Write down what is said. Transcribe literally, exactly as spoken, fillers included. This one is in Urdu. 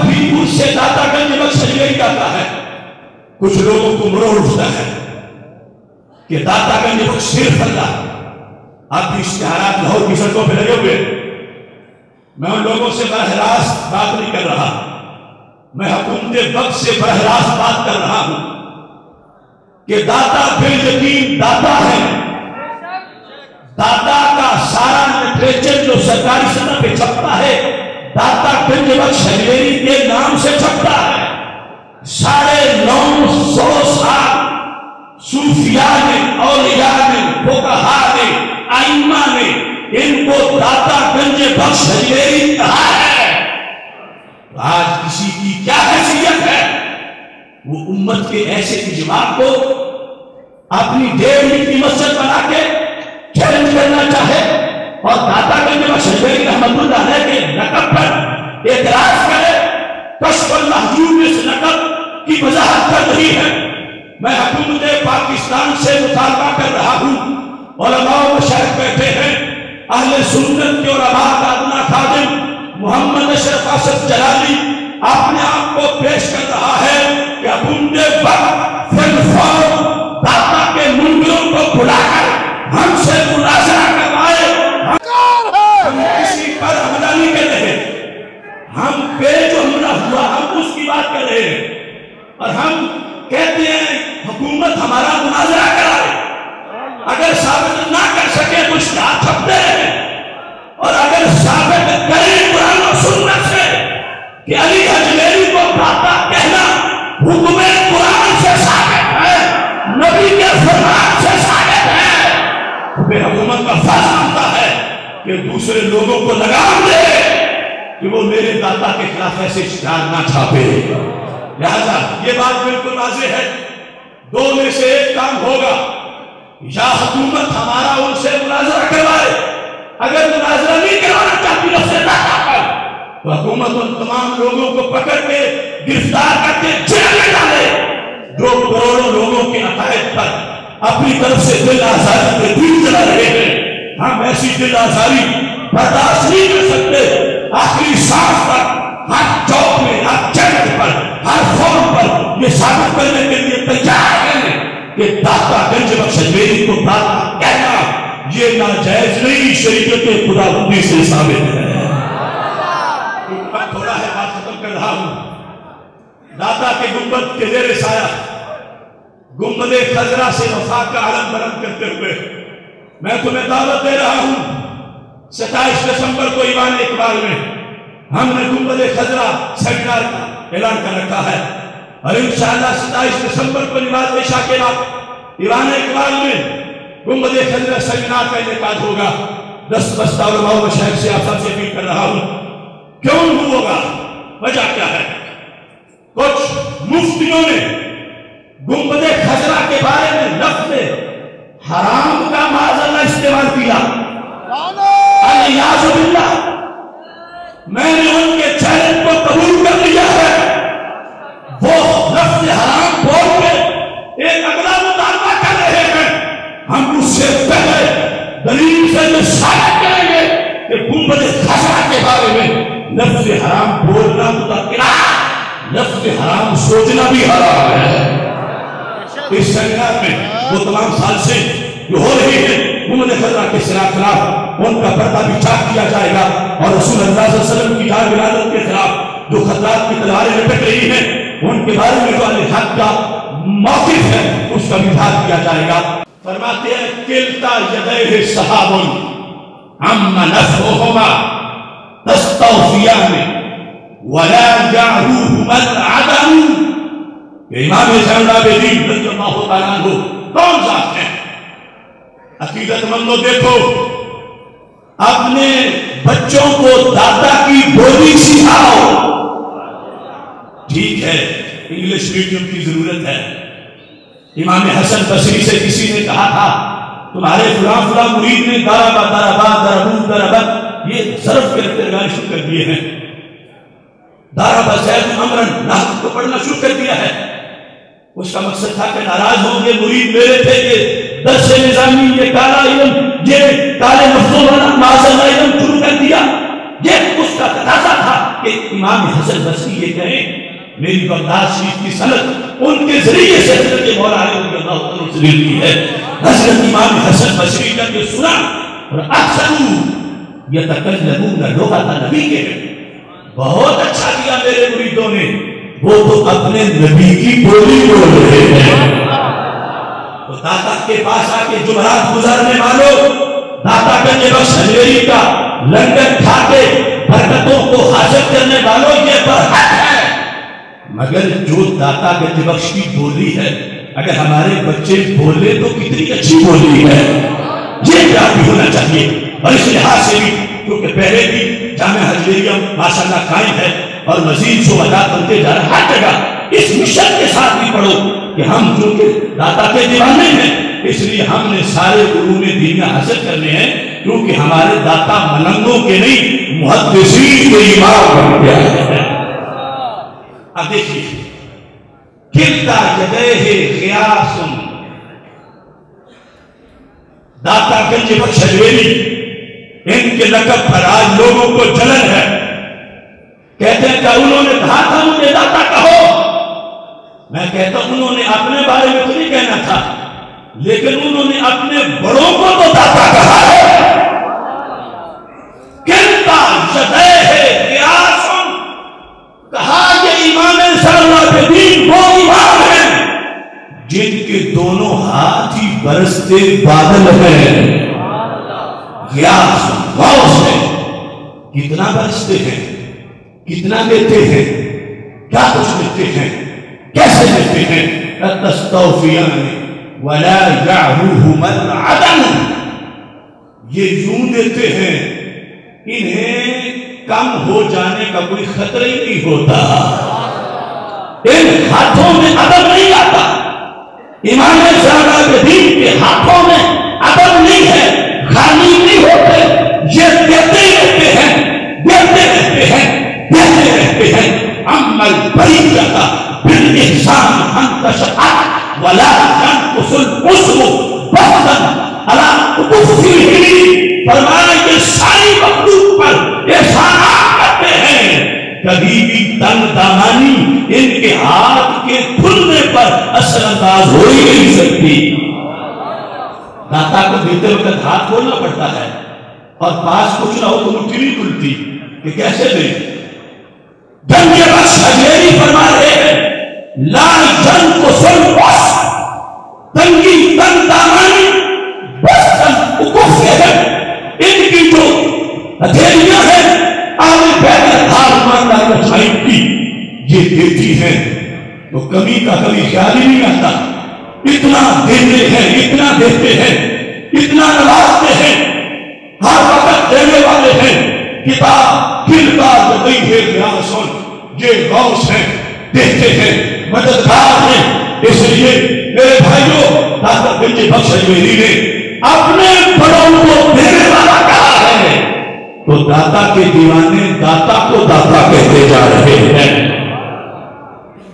بھی ان سے داتا گنج بخش حجویری آتا ہے کچھ لوگوں کو مروڑ اٹھتا ہے کہ داتا گنج بخش صرف اللہ. آپ بھی اشتہارات لاہور کی سڑکوں پہ لگے ہوئے. میں ان لوگوں سے براہ راست بات نہیں کر رہا, میں حکومت وقت سے براہ راست بات کر رہا ہوں کہ داتا بالیقین داتا ہے. داتا کا سارا لٹریچر جو سرکاری سطح پہ چھپتا ہے داتا گنج بخش حجویری کے نام سے چھپتا ہے. ساڑھے نو سو سال صوفیاء نے, اولیاء نے, فقہاء نے, ائمہ نے ان کو داتا گنج بخش حجویری کہا ہے. آج کسی کی کیا حیثیت ہے وہ امت کے ایسے اجماع کو اپنی ڈیڑھ کی مسجد بنا کے چیلنج کرنا چاہے اور داتا گنج بخش حجویری رحمت اللہ علیہ کے لقب پر اعتراض کرے. کشف المحجوب میں اس لقب کی وضاحت کر رہی ہے. میں حکومت پاکستان سے مطالبہ کر رہا ہوں, علماء و مشائخ بیٹھے ہیں, اہل سنت کے علماء کا ادنا خادم محمد اشرف اسد جلالی اپنے آپ کو پیش کر رہا ہے کہ حکومت وقت فی الفور داتا کے منکروں کو بلا کر ہم سے مناظرہ کروائے. ہم کسی پر حملہ نہیں کر رہے, ہم پہ جو حملہ ہوا ہم اس کی بات کر رہے ہیں اور ہم کہتے ہیں حکومت ہمارا مناظرہ کرائے. اگر ثابت نہ کر سکے تو اشتہار چھپتے ہیں, اور اگر ثابت کریں قرآن و سنت سے کہ علی حجویری کو داتا کہنا حکم قرآن سے ثابت ہے, نبی کے فرمان سے ثابت ہے, تو پھر حکومت کا فرض بنتا ہے کہ دوسرے لوگوں کو لگام دے کہ وہ میرے داتا کے خلاف ایسے اشتہار نہ چھاپے. لہذا یہ بات بالکل واضح ہے, دو میں سے ایک کام ہوگا, یا حکومت ہمارا ان سے مناظرہ کروائے, اگر مناظرہ نہیں کروانا چاہتی لفظ داتا پر تو حکومت ان تمام لوگوں کو پکڑ کے گرفتار کر کے جیل میں ڈالے جو کروڑوں لوگوں کے عقائد پر اپنی طرف سے دل آزاری کے دین جلا رہے ہیں. ہم ایسی دل آزاری برداشت نہیں کر سکتے. آخری سانس تک ہر چوک میں, ہر جگہ پر, ہر فون پر یہ ثابت کرنے کے لیے تیار ہیں کہ داتا گنج بخش حجویری کو داتا کہنا یہ ناجائز نہیں, شریعت خداوندی سے ثابت ہے. تھوڑا ہے بات ختم کر رہا ہوں. داتا کے گنبد کے زیر سایہ گنبد خضرا سے وفا کا علم بلند کرتے ہوئے میں تمہیں دعوت دے رہا ہوں. ستائیس دسمبر کو ایوان اقبال میں ہم نے گنبد خضرا سیمینار کا اعلان کر رکھا ہے, اور انشاءاللہ ستائیس دسمبر کو نماز عشاء کے بعد ایوان اقبال میں گنبد خضرا سیمینار کا انعقاد ہوگا. دس بستہ علماء و مشائخ سے آپ سب سے اپیل کر رہا ہوں, کیوں ہوگا, وجہ کیا ہے؟ کچھ مفتیوں نے گنبد خضرا کے بارے میں لفظ حرام کا معاذ اللہ استعمال کیا. الیاذ باللہ. میں نے ان کے چیلنج کو قبول کر لیا ہے. وہ لفظ حرام بول کے ایک اگلا مطالبہ کر رہے ہیں, ہم اس سے پہلے دلیل سے یہ ثابت کریں گے کہ گنبد خضرا کے بارے میں لفظ حرام بولنا متقرہ, لفظ حرام سوچنا بھی حرام ہے. اس سیمینار میں وہ تمام سال سے جو ہو رہی ہے گنبد خضرا کے خلاف ان کا پردہ بھی چاک کیا جائے گا, اور رسول اللہ صلی اللہ علیہ وسلم کی جان ولادت کے خلاف جو خطرات کی تلواریں لپٹ رہی ہیں ان کے بارے میں جو الحق کا موقف ہے اس کا بھی اظہار کیا جائے گا. فرماتے ہیں کلتا یدیہ سحاب عم نفعہما تستوفیان ولا جعروہما العدم. کہ امام زین العابدین رضی اللہ تعالیٰ عنہ کون ذات ہیں؟ عقیدت مندو دیکھو, اپنے بچوں کو داتا کی بولی سکھاؤ. ٹھیک ہے انگلش میڈیم کی ضرورت ہے. امام حسن بصری سے کسی نے کہا تھا تمہارے فلاں فلاں مرید نے داربا داربا دربو دربت یہ ضرب کے رکھتے لگانے شروع کر دیے ہیں. داربا زید امرن نحو کو پڑھنا شروع کر دیا ہے. اس کا مقصد تھا کہ ناراض ہوں گے مرید میرے تھے کہ درس نظامی یہ کالا علم یہ کالے لفظوں والا معاذ اللہ علم شروع کر دیا. یہ اس کا تقاضا تھا. کہ امام حسن بصری یہ کہیں میری بغداد شریف کی سند ان کے ذریعے سے حضرت مولا علی رضی اللہ عنہ سے ملتی ہے. حضرت امام حسن بصری جب یہ سنا اور اکثر یتکلمون لغت نبی کے بہت اچھا کیا میرے مریدوں نے، وہ تو اپنے نبی کی بولی بول رہے ہیں. تو داتا کے پاس آ کے جمعرات گزارنے والوں، داتا گنج بخش حجویری کا لنگر کھا کے برکتوں کو حاصل کرنے والوں، یہ برحق ہے. مگر جو داتا گنج بخش کی بولی ہے اگر ہمارے بچے بولے تو کتنی اچھی بولی ہے، یہ پیار بھی ہونا چاہیے. اور اس لحاظ سے بھی کیونکہ پہلے بھی جامعہ حجویریہ ماشاءاللہ قائم ہے اور مزید شعبات بنتے جا رہے ہیں ہر جگہ، اس مشن کے ساتھ بھی پڑھو کہ ہم جو کہ داتا کے دیوانے ہیں اس لیے ہم نے سارے علوم دینیا حاصل کرنے ہیں، کیونکہ ہمارے داتا ملنگوں کے نہیں محدثین کے امام بن گیا ہے. اب دیکھیے کلتا یدیہ غیاث، داتا گنج بخش حجویری ان کے لقب پر آج لوگوں کو جلن ہے. کہتے ہیں کہ انہوں نے کہا تھا مجھے داتا کہو. میں کہتا ہوں انہوں نے اپنے بارے میں تو نہیں کہنا تھا، لیکن انہوں نے اپنے بڑوں کو تو داتا کہا ہے. کلتا یدیہ غیاث، کہا یہ امام صلاح الدین وہ امام ہیں جن کے دونوں ہاتھ ہی برستے بادل ہیں. غیاث غوث ہے، کتنا برستے ہیں، کتنا دیتے ہیں، کیا کچھ دیتے ہیں، کیسے دیتے ہیں. تستوفیان ولا یعروہم العدم، یہ یوں دیتے ہیں انہیں کم ہو جانے کا کوئی خطرہ ہی نہیں ہوتا. ان ہاتھوں میں عدم نہیں آتا. امام صلاح الدین کے ہاتھوں میں عدم نہیں ہے، خالی نہیں ہوتے، یہ دیتے رہتے ہیں، دیتے رہتے ہیں، دیتے رہتے ہیں. عمل بریت بالاحسان انتشأت ولا ينقص العسر بسطا على كفه. فرمایا یہ ساری مخلوق پر احسانات کرتے ہیں، کبھی بھی تنگ دامانی ان کے ہاتھ کے کھلنے پر اثر انداز ہو ہی نہیں سکتی. داتا کو دیتے وقت ہاتھ کھولنا پڑتا ہے اور پاس کچھ نہ ہو تو مٹھی نہیں کھلتی کہ کیسے دیں. گنج بخش حجویری فرما رہے ہیں لا ينقص العسر، تنگی تنگ دامانی بسطا کفہ، ان کی جو ہتھیلیاں ہیں آنے پہلے دھار مانگا رچائی کی یہ دیتی ہیں تو کمی کا کبھی خیال ہی نہیں آتا. اتنا دیتے ہیں، اتنا دیتے ہیں، اتنا نوازتے ہیں، ہر وقت دینے والے ہیں. کتاب کلتا یدیہ غیاث، یہ غوث ہیں، دیتے ہیں، مددگار ہیں. اس لیے میرے بھائیوں داتا گنج بخش حجویری نے اپنے بڑوں کو دینے والا کہا ہے، تو داتا کے دیوانے داتا کو داتا کہتے جا رہے ہیں.